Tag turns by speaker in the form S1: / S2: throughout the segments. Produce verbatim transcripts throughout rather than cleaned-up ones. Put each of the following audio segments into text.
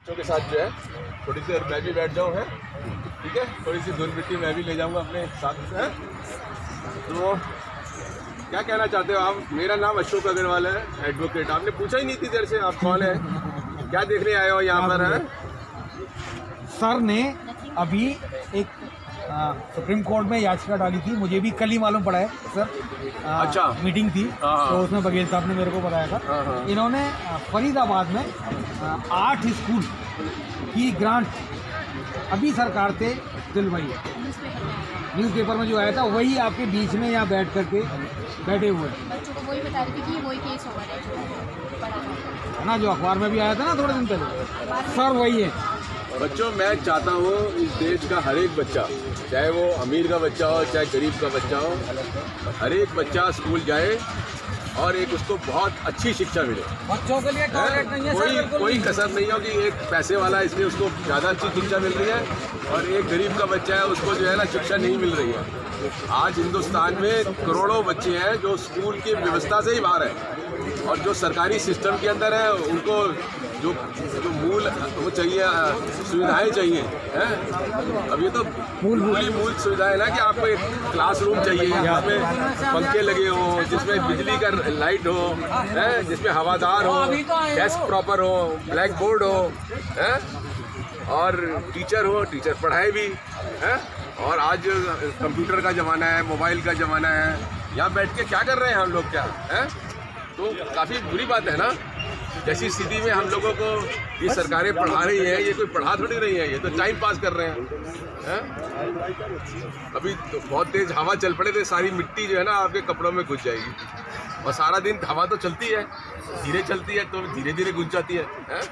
S1: बच्चों के साथ जो है थोड़ी सी मैं भी बैठ जाऊँ है, ठीक है, थोड़ी सी धूल मिट्टी मैं भी ले जाऊँगा अपने साथ है। तो क्या कहना चाहते हो आप? मेरा नाम अशोक अग्रवाल है, एडवोकेट। आपने पूछा ही नहीं थी देर से आप कौन है, क्या देखने आए हो यहाँ पर? है
S2: सर ने अभी एक सुप्रीम कोर्ट में याचिका डाली थी, मुझे भी कल ही मालूम पड़ा है सर। आ, अच्छा मीटिंग थी तो उसमें बघेल साहब ने मेरे को बताया था। इन्होंने फरीदाबाद में आठ स्कूल की ग्रांट अभी सरकार से दिलवाई है। न्यूज़पेपर में जो आया था वही आपके बीच में यहाँ बैठ करके बैठे हुए हैं।
S3: बच्चों को वही बता रही थी कि वही केस हो रहा है
S2: ना, जो अखबार में भी आया था ना थोड़े दिन पहले, सर वही है।
S1: बच्चों, मैं चाहता हूँ इस देश का हर एक बच्चा, चाहे वो अमीर का बच्चा हो चाहे गरीब का बच्चा हो, हर एक बच्चा स्कूल जाए और एक उसको बहुत अच्छी शिक्षा मिले।
S2: बच्चों के लिए टॉयलेट नहीं है,
S1: कोई कोई कसर नहीं हो कि एक पैसे वाला इसलिए उसको ज़्यादा अच्छी शिक्षा मिल रही है और एक गरीब का बच्चा है उसको जो है ना शिक्षा नहीं मिल रही है। आज हिंदुस्तान में करोड़ों बच्चे हैं जो स्कूल की व्यवस्था से ही बाहर है और जो सरकारी सिस्टम के अंदर है उनको जो जो मूल वो चाहिए, सुविधाएं चाहिए हैं। अब ये तो मूल मूल मूल सुविधाएं ना कि आपको एक क्लासरूम चाहिए जिसमें पंखे लगे हो, जिसमें बिजली का लाइट हो, है, जिसमें हवादार हो, डेस्क प्रॉपर हो, ब्लैक बोर्ड हो, है, और टीचर हो, टीचर पढ़ाए भी है। और आज कंप्यूटर का ज़माना है, मोबाइल का ज़माना है, यहाँ बैठ के क्या कर रहे हैं हम लोग क्या है? तो काफ़ी बुरी बात है ना। जैसी स्थिति में हम लोगों को ये सरकारें पढ़ा रही हैं, ये कोई पढ़ा थोड़ी रही है, ये तो टाइम पास कर रहे हैं, हैं? अभी तो बहुत तेज हवा चल पड़े तो सारी मिट्टी जो है ना आपके कपड़ों में घुस जाएगी और सारा दिन हवा तो चलती है, धीरे चलती है तो धीरे धीरे घुस जाती है, हैं?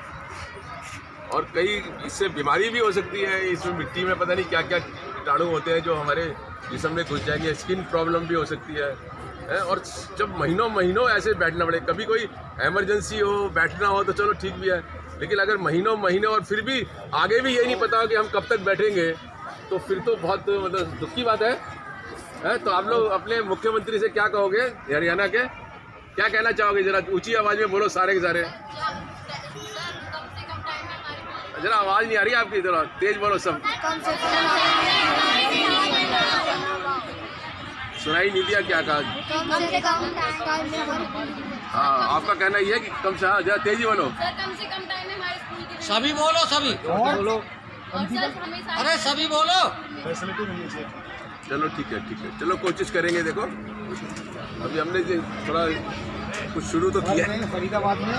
S1: और कई इससे बीमारी भी हो सकती है। इसमें मिट्टी में पता नहीं क्या क्या कीटाणु होते हैं जो हमारे जिस्म में घुस जाएंगे, स्किन प्रॉब्लम भी हो सकती है, है। और जब महीनों महीनों ऐसे बैठना पड़े, कभी कोई इमरजेंसी हो बैठना हो तो चलो ठीक भी है, लेकिन अगर महीनों महीने और फिर भी आगे भी ये नहीं पता हो कि हम कब तक बैठेंगे तो फिर तो बहुत मतलब दुख की बात है, है? तो आप लोग अपने मुख्यमंत्री से क्या कहोगे हरियाणा के, क्या कहना चाहोगे? जरा ऊंची आवाज़ में बोलो सारे के सारे। जरा आवाज़ नहीं आ रही आपकी, जरा तेज बोलो सब। सुनाई नहीं दिया क्या कहा?
S3: कम से कम
S1: हाँ, आपका कहना ये है कि कम से, हाँ जरा तेजी बोलो।
S3: सर कम से कम टाइम में हमारे स्कूल के
S4: सभी बोलो, सभी
S2: बोलो,
S3: और सर हमें
S4: अरे सभी बोलो।
S1: चलो ठीक है, ठीक है, चलो कोशिश करेंगे। देखो अभी हमने थोड़ा कुछ शुरू तो किया है
S2: फरीदाबाद में